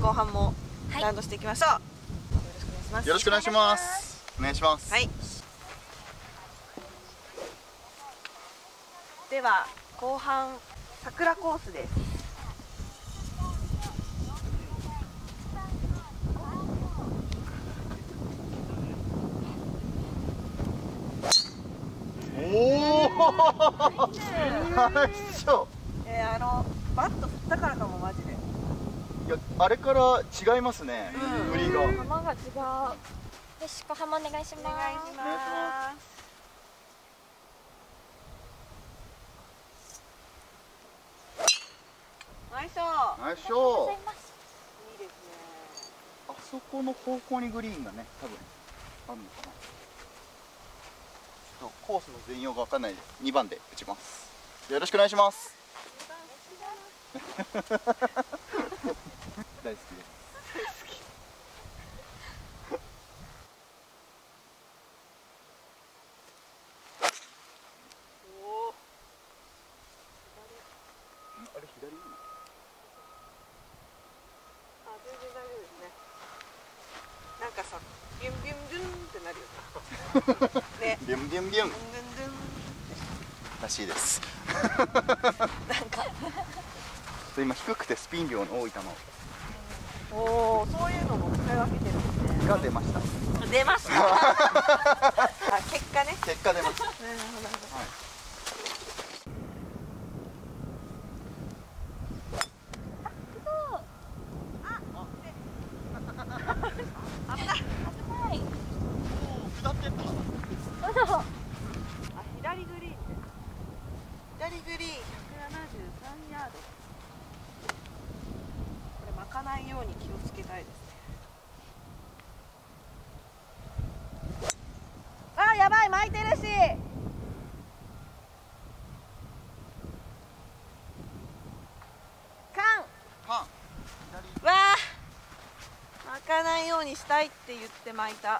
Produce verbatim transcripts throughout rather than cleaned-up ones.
後半もラウンドしていきましょう。よろしくお願いします。 よろしくお願いします。お願いします。 はい。では後半桜コースです。 おお。ナイスショット。 えー、あのバット振ったからかもマジで。 いや、あれから違いますね。振りが。 浜が違う。よし、後半もお願いします。 お願いします。ナイスショー。 ナイスショー。 いいですね。 あそこの方向にグリーンがね、多分あるのかな。ちょっとコースの全容がわかんないです。にばんで打ちます。よろしくお願いします。大好きです。大好き。 おお。 あれ左？ あ、全然大丈夫ですね。なんかさ、ビュンビュンビュンってなるよね。ね。 ビュンビュンビュン。 ビュンビュンビュンらしいです。 なんか今低くてスピン量の多い球おお、そういうのも使い分けてるんですね。 が出ました。 出ました。あ、結果ね。 結果出ました。 なるほどなるほど。 はい。 あ、左グリーンです。左グリーンひゃくななじゅうさんヤード。これ巻かないように気をつけたいですね。あ、やばい、巻いてるし。カン。 カン。 わあ。巻かないようにしたいって言って巻いた。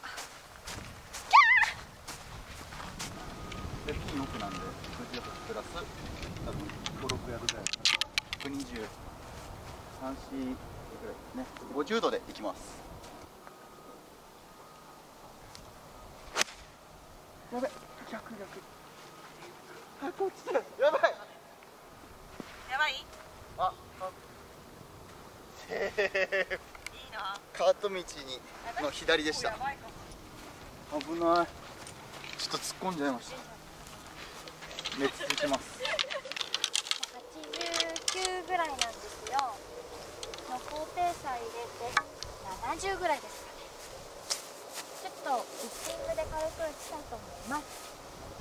でピン奥なんでごじゅうはちプラス多分ご、ろくヤードぐらいひゃくにじゅうさん、よんぐらいですね。ごじゅうどでいきます。やべ、逆逆。あ、こっちだ。やばい。 やばい。 あ、セーフ。 いいな。 カート道にの左でした。危ない。ちょっと突っ込んじゃいました。熱つきます。 はちじゅうきゅうぐらいなんですよ。の高低差入れてななじゅうぐらいですかね。ちょっとピッチングで軽く打ちたいと思います。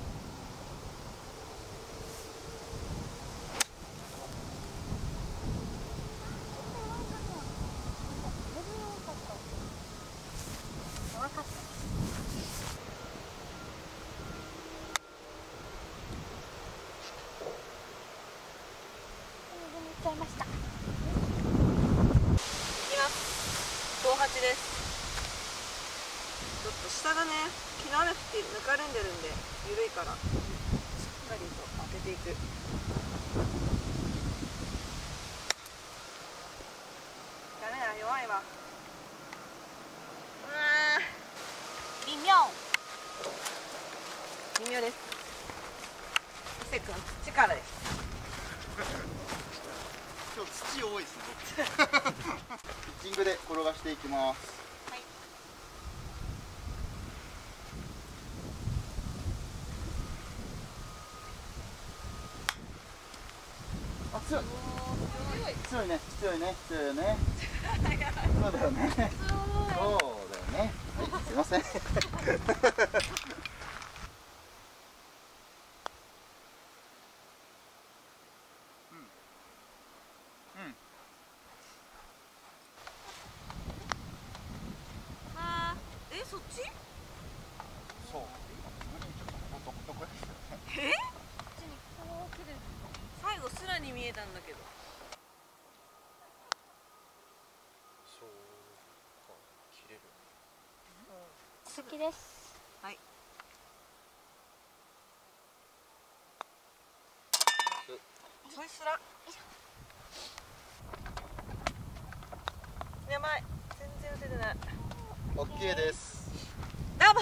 弱かった。ちゃいました。いきます。ごはちです。ちょっと下がね、昨日雨降ってぬかるんでるんで緩いからしっかりと当てていく。ダメだ、弱いわ。うわー、微妙微妙です。伊勢くん土からです。 今日土多いですね。ピッチングで転がしていきます。 はい。 あ、強い。強いね、強いね、強いよね。そうだよね。そうだよね。はい、すいません。 え、そっち？ そう。 え？最後スラに見えたんだけど。 そうか、切れる。 好きです。 はい。遅いスラ。やばオッケーです。 どうも。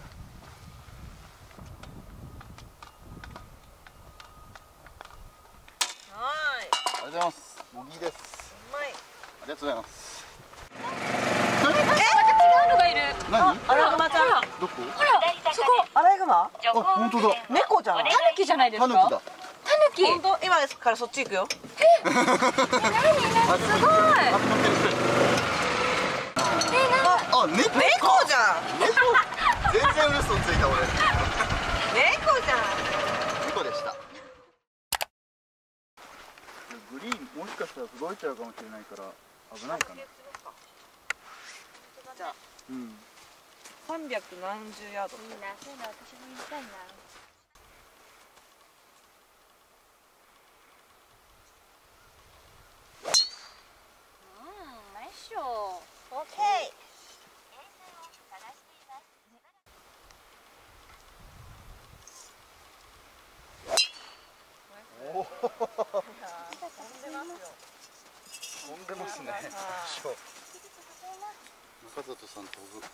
はーい。 ありがとうございます。ボギーです。 うまい。 ありがとうございます。 違うのがいる。 何？ アライグマちゃん。 どこ？ ほら、そこ。 アライグマ？ あ、本当だ。 猫じゃん。 タヌキじゃないですか。 タヌキだ。 タヌキ。 本当？今からそっち行くよ。 え、なになに、すごい。 あ、乗ってる人いる。あ、猫か。 猫じゃん。 猫。全然嘘ついた俺。 猫じゃん。 猫でした。グリーンもしかしたら届いちゃうかもしれないから危ないかな。 じゃあ、 うん。 三百何十ヤード。 いいな、そういうの私も見たいな。うん、ナイスショー。 オッケー。 おお。飛んでますよ。 んでますね。ショー。中里さん飛ぶ。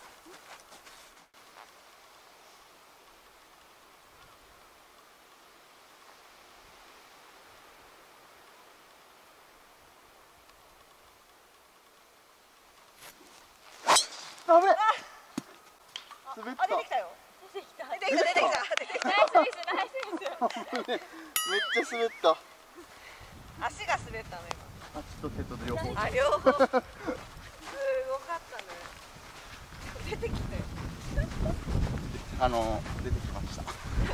ダメ。滑った。 あ、出てきたよ。 出てきた。 出てきた、出てきた、出てきた。 ナイスミス、ナイスミス。 めっちゃ滑った。 足が滑ったのあ、ちょっと手と両方。 今。あ、両方。すごかったね。出てきたよ。 あの出てきました。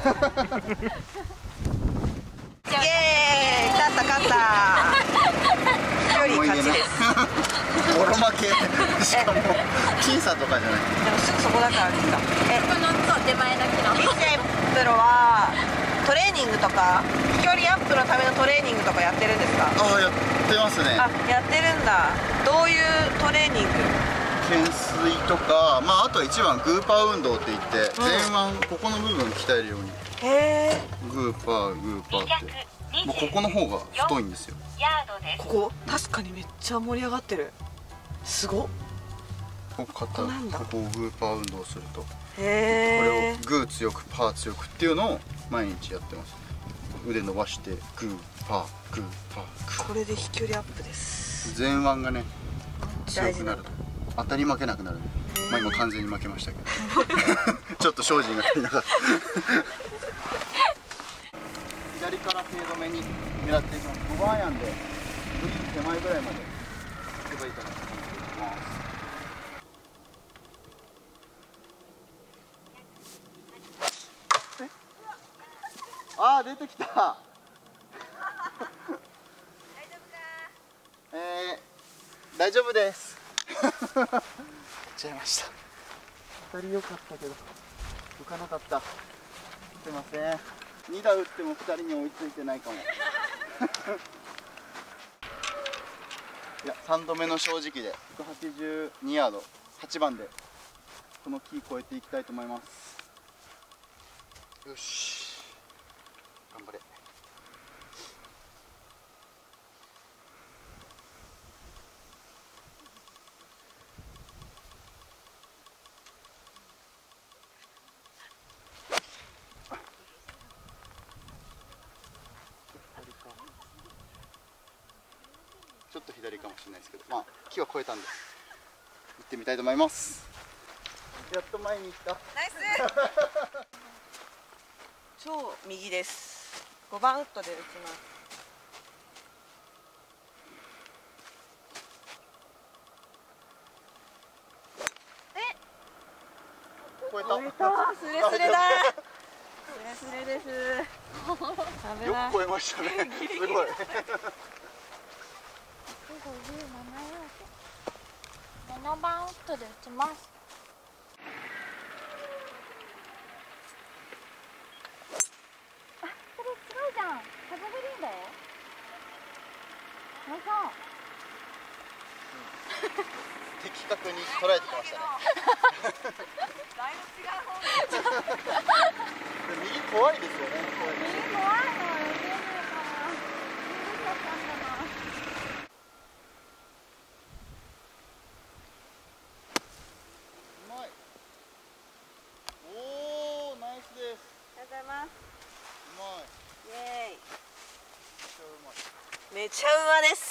イエーイ、勝った勝った。一人勝ちです。 ボロ負け。しかも僅差とかじゃない。 でもすぐそこだからですか。え、 このそう手前の木の。 ビセプロはトレーニングとか飛距離アップのためのトレーニングとかやってるんですか？ ああ、やってますね。 あ、やってるんだ。どういうトレーニング？ 懸垂とか、まああとは一番グーパー運動って言って、 うん前腕ここの部分鍛えるように。 へえ。 グーパーグーパーってもうここの方が太いんですよ。 ここ確かにめっちゃ盛り上がってる。すごっ。 ここ肩、 ここなんだここをグーパー運動すると、これへえ。 をグー強くパー強くっていうのを毎日やってます。腕伸ばしてグーパーグーパーグー。 これで飛距離アップです。 前腕がね強大事なくなると当たり負けなくなる。まあ今完全に負けましたけどちょっと精進が足りなかった左からフェード目に狙っていきます。ごばんアイアンでグリーン手前ぐらいまで行けばいいかなと思ってます。あー出てきた大丈夫か？ えー、大丈夫です行っちゃいました。当たり良かったけど浮かなかった。すいません。に打打ってもふたりに追いついてないかもいやさんどめの正直でひゃくはちじゅうにヤードはちばんでこの木越えていきたいと思います。よし頑張れ。ちょっと左かもしれないですけど、まあ木は越えたんで行ってみたいと思います。やっと前に行った。 ナイス超右です。ごばんウッドで打ちます。 越えた。 越えた。スレスレだ。スレスレです。危よない。 く越えましたね。すごい。 ごじゅうななヤード。ななばんウッドで打ちます。あ、それすごいじゃん。風グリーンだよ。ナイス。 的確に捉えてきましたね。 だいぶ違う方向。 右怖いですよね。 右怖いのは余計ないから。右だったんだな。 めちゃうまです。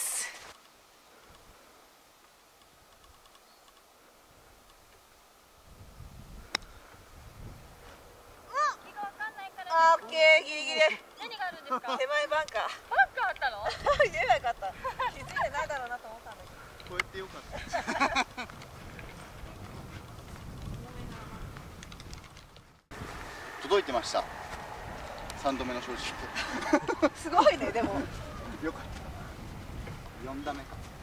あー、オッケー、ギリギリ。 何があるんですか？ 手前バンカー。 バンカーあったの？ 言えばよかった。気づいてないだろうなと思ったんだけど。 こうやってよかった届いてました。さんどめの正直すごいね、でも。 よかったよん打目か。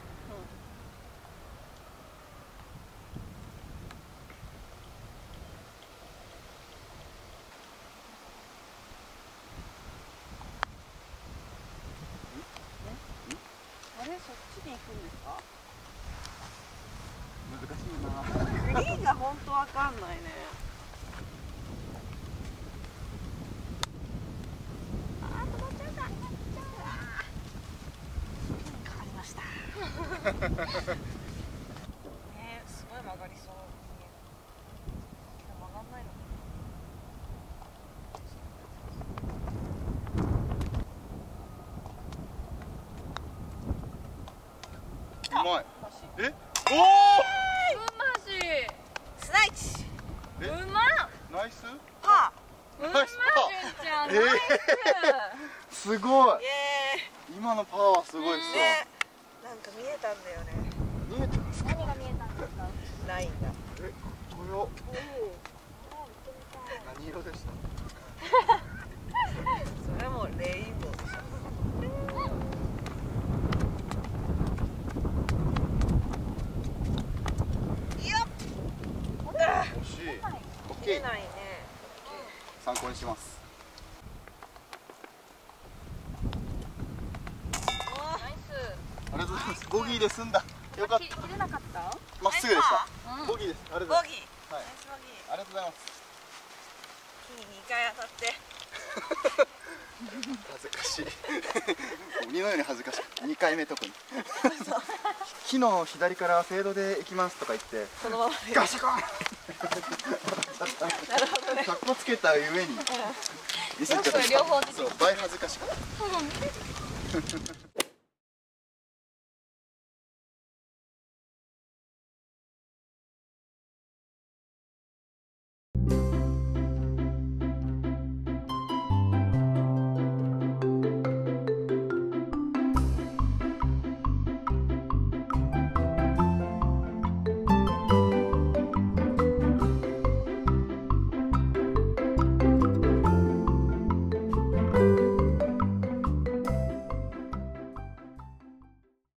あれ、そっちに行くんですか？ 難しいな。 グリーンが本当わかんないね。あー、止まっちゃうか。かかりました。ね、すごい曲がりそうに見える。でも曲がんないの。 うまい。え、おうまし。 スナイチ。 えうま。 お、ナイス。 パうまナイスパー。 じゅんちゃん。 えーナイス。 すごいー。イ。エ今のパワーはすごいっすーイ。ね、なんか見えたんだよね。 わ。見えてますか。 何が見えたんですか？ ラインが。 え、これを何色でした。 それはもうレインボーでしょ。 惜しい。オッケー。 見えないね。 参考にします。 ナイス。 ありがとうございます。ボギーで済んだ。よかっ切た。 切れなかった？ まっすぐでした。 うんボギーです。ありがとうごボざいギー。 ます。はい。 ナイスボギー。 ありがとうございます。 木ににかい当たって。 恥ずかしい。鬼のように恥ずかしい。にかいめ特に。木の左からフェードで行きますとか言ってそのままで。 ガシャコン。 なるほどね。 かっこつけた上にミスっちゃった。 両方出てきたそう、倍恥ずかしかった。